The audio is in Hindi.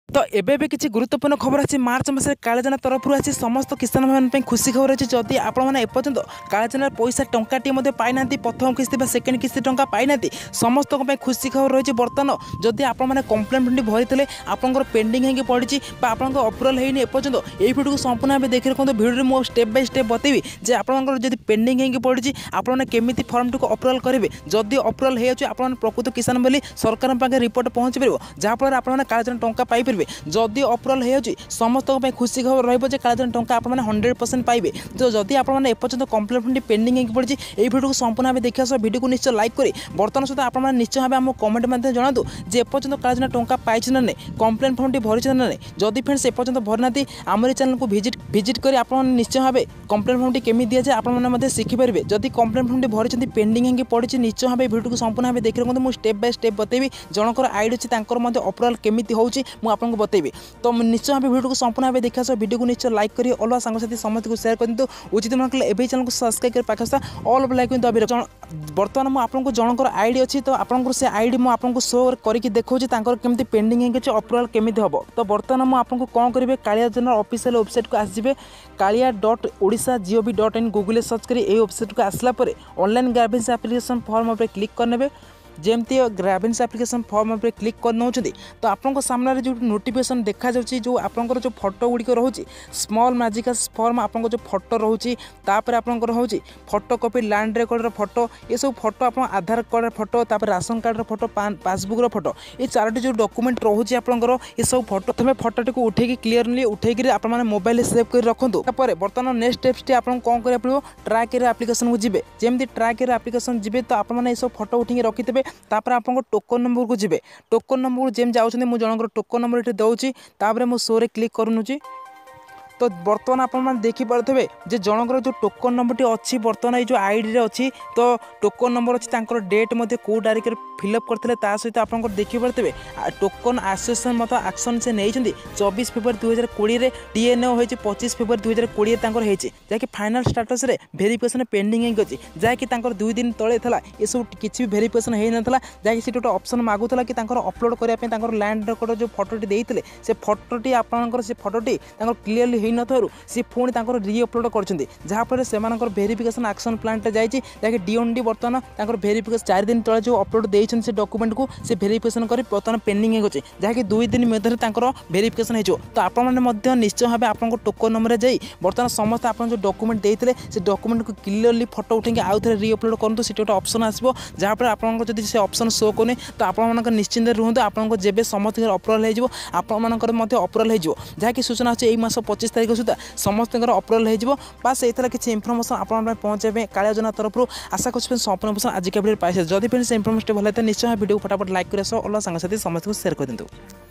तो एबे किसी गुरुत्वपूर्ण खबर अच्छी मार्च मास कालीजना तरफ अच्छी समस्त किसान भाई खुशी खबर अच्छी जदि आपने एपर्यंत कालीजनार पैसा टंकाटी पाई ना प्रथम किस्ती सेकेंड किस्ती टंका पाई ना समस्त खुशी खबर रही बर्तमान जदि आपने कम्प्लेन फंड भरी थे आपंकर पेंडिंग होगी पड़ी आप अप्रुवाल होनी एपर्यंत यही भिडियो को संपूर्ण भाव देखिए रखते भिडियो में स्टेप बाय स्टेप बतेबी जे आपंकर जब पेंडिंग होगी पड़ी आपने केमी फर्म टी अप्रुवाल करेंगे जदि अप्रुवाल हो प्रकृत किसान बोली सरकार पाखे रिपोर्ट पहुँच पार जहाँफल आपने कालीजना टंका पाइपर जदि अप्रुवाल हो समस्त खुशी खबर रही कालीजना टंका आप 100% पाइबे। तो जदि आपने एपर्यंत कम्प्लेन फंड पेंडिंग होगी पड़ी यही भिडियो को संपूर्ण भाव देखा सह भिडियो को निश्चय लाइक करी बर्तमान सहित आपने निश्चय भाव आम कमेंट माध्यम जनातु जे एपर्यंत कालीजना टंका पाई ना नहीं कम्प्लेन फर्म भरी ना नहीं जदि फ्रेंड्स एपर्यंत भरना आमरी चैनल को विजिट कर आप निश्चय भाव कम्प्लेन फर्म केमी दि जाए आपने शिखिपारे जदि कम्प्लेन फर्म भरी पेंडिंग होगी पड़ी निश्चय भाव भिडियो को संपूर्ण भाव देखिए रखते मुझे स्टेप बाय स्टेप बतेबी जनकर आईडी अच्छी अप्रुवाल केमी होची आपको बतेबी। तो निश्चय भाव भिडियो को संपूर्ण भाव देखा भिडियो को निश्चय लाइक करी अलग सांगसाथी समस्त को शेयर कर दिंतु उचित मन कले एवं चैनल को सब्सक्राइब कर पाखा ऑल ऑफ लाइक दबी बर्तमान मुझे आपको जनकर आईडी अच्छी तो आपको से आईडी मुझे शो करके देखा केमी पेंडिंग होगी अप्रुवाल केमी हम। तो बर्तमान मुझे आपको कौन करेंगे कालिया ऑफिशियल वेबसाइट को आसवे kalia.odisha.gov.in गूगल सर्च करी वेबसाइट को आसला ऑनलाइन ग्रावेंस एप्लिकेशन फॉर्म पर क्लिक करने जमती ग्रावेंस एप्लिकेशन फॉर्म पर क्लिक कर नौ तो आपको सामने जो नोटिफिकेशन देखा जो आपंकर जो फोटो गुड़िक रोचे स्मॉल मैजिकल फॉर्म आपको जो फोटो रोचे आपंकर हूँ फोटो कॉपी लैंड रेकर्डर फोटो ये सब फोटो आप Aadhaar card photo ration card photo passbook photo ये चारोटी जो डॉक्यूमेंट रोचे आपंकर ये सब फोटो प्रथम फोटो को उठे क्लीयरली उठे आप मोबाइल सेव कर रखुँ बर्तमान नेक्स्ट स्टेप्स आपको कौन करा पड़ो ट्रैकर एप्लिकेशन को जी जमी ट्रैकर एप्लिकेशन जी तो आपने सब फोटो उठे रखिथे तापर आप टोकन नंबर को जी टोकन नंबर जेम जाऊँच मुझे जनकर टोकन नंबर ये दूसरी मुझे शो रे क्लिक करूँ। तो बर्तमान आप देखिपे जे जनकर जो टोकन नंबर टी अच्छी बर्तमान ये आईडी रे अच्छी तो टोकन नंबर अच्छी डेट कौ तारीख फिलअप करते सहित आप देखिपे टोकन आसोसिएशन मत एक्शन से नहीं 24 फेब्रुआरी 2020 में डीएनओ हो 25 फेब्रुआरी 2020 होती जहाँकि फाइनाल स्टाटस रे वेरिफिकेशन पेंडिंग अच्छी जहाँकि 2 दिन तले था ये सब किसी भी वेरिफिकेशन होता जहाँकि से गोटे ऑप्शन मागुला कि अपलोड करने लैंड रेकर्ड जो फोटोटी देते से फोटोटी आपंकर से फोटोटी क्लीयरली हो न सी पुणी री अपलोड कर से वेरिफिकेशन एक्शन प्लान जाकि डीओनडी बर्तमान वेरिफिकेशन 4 दिन तले जो अपलोड देते से डॉक्यूमेंट को से वेरिफिकेशन कर बर्तमान पेंडिंग होगी जहाँकि 2 दिन मध्य वेरिफिकेशन हो। तो आपने निश्चय भाव आप टोकन नंबर जाई बर्तमान समस्त आप जो डॉक्यूमेंट देते से डॉक्यूमेंट को क्लीयरली फोटो उठे आउ थे री अपलोड करूँ से गोटे ऑप्शन आसो जहाँपर आपको जब से ऑप्शन शो करें तो आप निश्चिंत रुहतु आपको जब समस्त अप्रुवाल हो अप्रुवाल हो जहाँकि सूचना अच्छे यही मास 25 तारीख सुधा समस्त अप्रुवाल हो बास ये किसी इनफर्मेशन आप पहुँचे कालिया तरफ आशा कर संपूर्ण आज का भिडियो पाइसे जदि फ्रेंड्स इनफर्मेशन भल निश्चय भिडियो फटाफट लाइक कर अलग सांगसाथी समस्त को शेयर कर दिंतु।